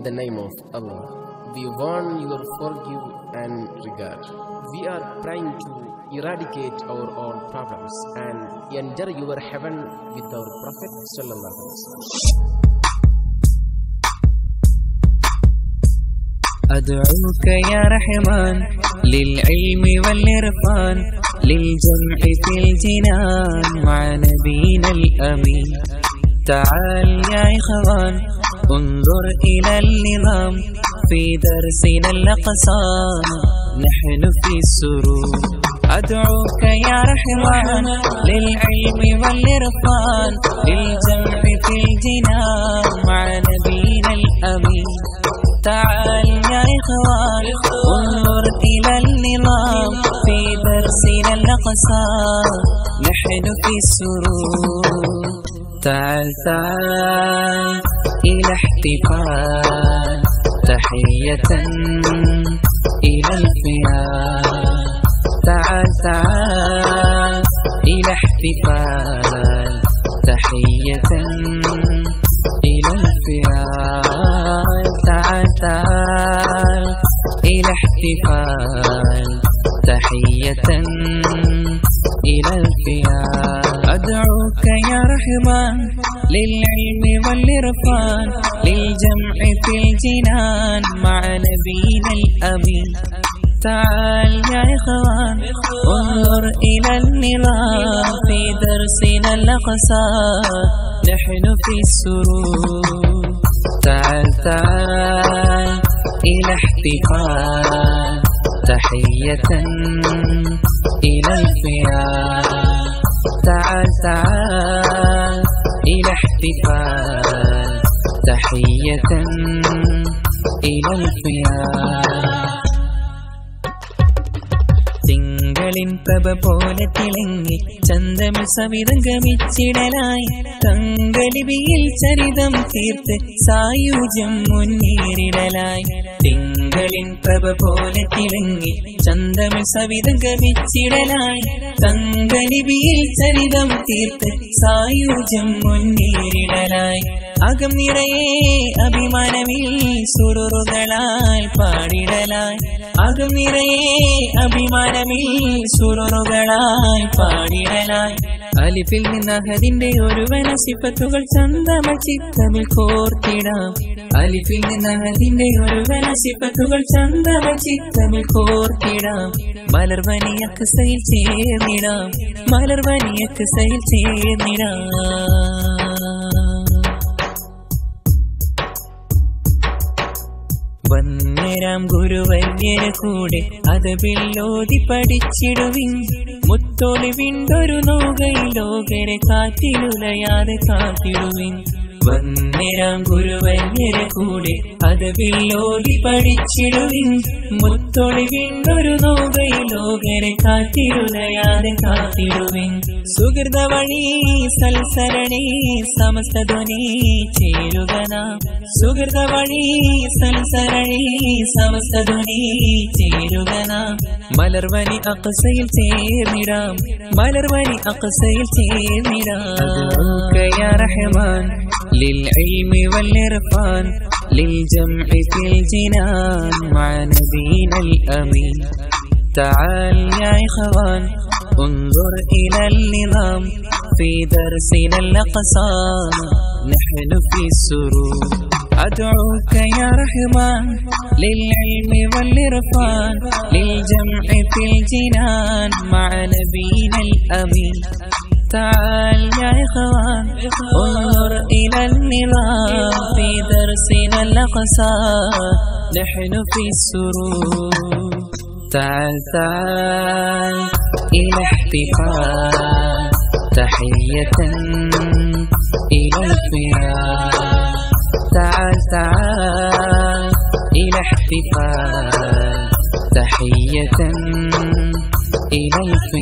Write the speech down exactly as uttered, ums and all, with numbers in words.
the name of Allah. We want your forgive and regard. We are trying to eradicate our own problems and enter your heaven with our Prophet sallallahu alaihi wasallam. أدعوك يا رحمن للعلم والإرفان للجمع في الجنان مع نبينا الأمين. تعال يا إخوان انظر إلى النظام في درسنا الأقصى نحن في السرور. أدعوك يا رحمن للعلم والإرفان للجمع في الجنان مع نبينا الأمين. تعال يا إخوان انظر إلى النظام في درسنا الأقصى نحن في السرور. تعال تعال إلى احتفال تحية إلى الفيال. تعال تعال إلى احتفال تحية إلى الفيال. تعال تعال إلى احتفال تحية إلى الفيال. أدعوك يا رحمن للعلم والإرفان للجمع في الجنان مع نبينا الأمين. تعال يا إخوان انظر إلى النظام في درسنا الأقصى نحن في السرور. تعال تعال إلى احتفال تحية إلى الفيال. تعال تعال إلى احتفال تحية إلى الفيال. തിങ്കളിൻ പ്രഭ പോലെ തിളങ്ങി ചന്തമിൽ സവിതംഗമിച്ചിടലായി തങ്കലിപിയിൽ ചരിതം തീർത്ത് സായുജ്യം മുന്നേറിടലായി. തിങ്കളിൻ പ്രഭ പോലെ തിളങ്ങി ചന്തമിൽ സവിതംഗമിച്ചിടലായി തങ്കലിപിയിൽ ചരിതം തീർത്ത് സായുജ്യം മുന്നേറിടലായി. അകം നിറയെ അഭിമാനമിൽ സുറുറുകളാൽ പാടിടലായി. അകം നിറയെ അഭിമാനമിൽ സുറുറുകളാൽ പാടിടലായി. അലിഫിൽ നിന്ന് അഹദിന്റെ ഒരു വനസിപ്പത്തുകൾ ചന്തമ ചിത്തമിൽ കോർത്തിടാം. അലിഫിൽ നിന്ന് അഹദിന്റെ ഒരു വനസിപ്പത്തുകൾ ചന്തമ ചിത്തമിൽ കോർത്തിടാം. മലർവനിയക്ക് സയിൽ ചേർന്നിടാം. മലർവനിയക്ക് സയിൽ ചേർന്നിടാം. വന്യരാം ഗുരുവര്യരെ കൂടെ അതബില്ലോതി പഠിച്ചിടുവിൻ. മുത്തോളി വിണ്ടൊരു നോകയിലോകരെ കാറ്റിലുലയാതെ കാത്തിടുവിൻ. വന്യരാം ഗുരുവര്യരെ കൂടെ അതബില്ലോതി പഠിച്ചിടുവിൻ. മുത്തോളി വിണ്ടൊരു നോകയിലോകരെ കാറ്റിലുലയാതെ കാത്തിടുവിൻ. സുഹൃത വഴി സൽസരണി സമസ്ത ധ്വനി ചേരുകന. സുഹൃത വഴി സൽസരണി സമസ്ത ധ്വനി ചേരുകന. മലർവനി അഖ്സയിൽ ചേർന്നിടാം. മലർവനി അഖ്സയിൽ ചേർന്നിടാം. യാ റഹ്മാൻ للعلم والإرفان للجمع في الجنان مع نبينا الأمين. تعال يا إخوان انظر إلى النظام في درسنا الأقصى نحن في السرور. أدعوك يا رحمن للعلم والإرفان للجمع في الجنان مع نبينا الأمين. تعال يا إخوان انظر إلى النظام في درسنا الأقصى نحن في السرور. تعال تعال إلى احتفال تحية إلى الفيال. تعال تعال إلى احتفال تحية إلى الفيال.